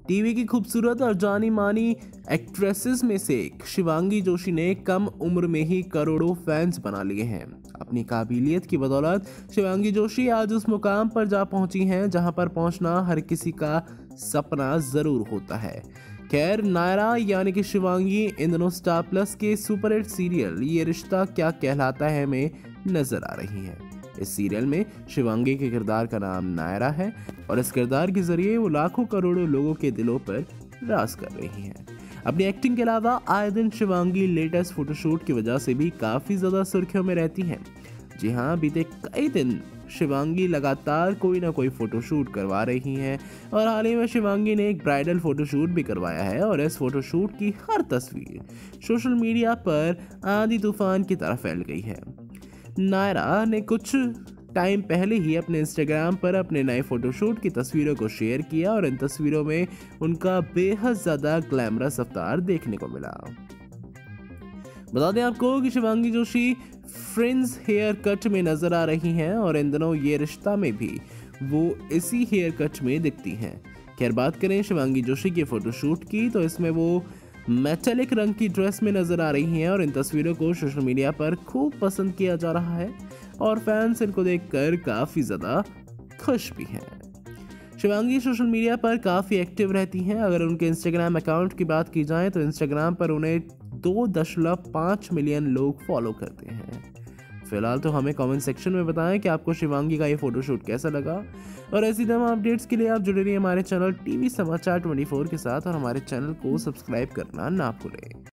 TV की खूबसूरत और जानी मानी एक्ट्रेसेस में से एक शिवांगी जोशी ने कम उम्र में ही करोड़ों फैंस बना लिए हैं। अपनी काबिलियत की बदौलत शिवांगी जोशी आज उस मुकाम पर जा पहुंची हैं जहां पर पहुंचना हर किसी का सपना जरूर होता है। खैर, नायरा यानी कि शिवांगी इन दिनों स्टार प्लस के सुपरहिट सीरियल ये रिश्ता क्या कहलाता है में नजर आ रही हैं। इस सीरियल में शिवांगी के किरदार का नाम नायरा है और इस किरदार के जरिए वो लाखों करोड़ों लोगों के दिलों पर राज कर रही हैं। अपनी एक्टिंग के अलावा आए दिन शिवांगी लेटेस्ट फोटोशूट की वजह से भी काफी ज्यादा सुर्खियों में रहती हैं। जी हाँ, बीते कई दिन शिवांगी लगातार कोई ना कोई फोटोशूट करवा रही हैं और हाल ही में शिवांगी ने एक ब्राइडल फोटोशूट भी करवाया है और इस फोटोशूट की हर तस्वीर सोशल मीडिया पर आंधी तूफान की तरह फैल गई है। नायरा ने कुछ टाइम पहले ही अपने इंस्टाग्राम पर अपने नए फोटोशूट की तस्वीरों को शेयर किया और इन तस्वीरों में उनका बेहद ज्यादा ग्लैमरस अवतार देखने को मिला। बता दें आपको कि Shivangi Joshi fringe hair cut में नजर आ रही हैं और इन दिनों ये रिश्ता में भी वो इसी हेयर कट में दिखती हैं। खैर, बात करें शिवांगी जोशी के फोटोशूट की तो इसमें वो मेटालिक रंग की ड्रेस में नजर आ रही हैं और इन तस्वीरों को सोशल मीडिया पर खूब पसंद किया जा रहा है और फैंस इनको देखकर काफी ज्यादा खुश भी हैं। शिवांगी सोशल मीडिया पर काफी एक्टिव रहती हैं। अगर उनके इंस्टाग्राम अकाउंट की बात की जाए तो इंस्टाग्राम पर उन्हें 2.5 मिलियन लोग फॉलो करते हैं। फिलहाल तो हमें कमेंट सेक्शन में बताएं कि आपको शिवांगी का ये फोटोशूट कैसा लगा और ऐसी तमाम अपडेट्स के लिए आप जुड़े रहिए हमारे चैनल टीवी समाचार 24 के साथ और हमारे चैनल को सब्सक्राइब करना ना भूलें।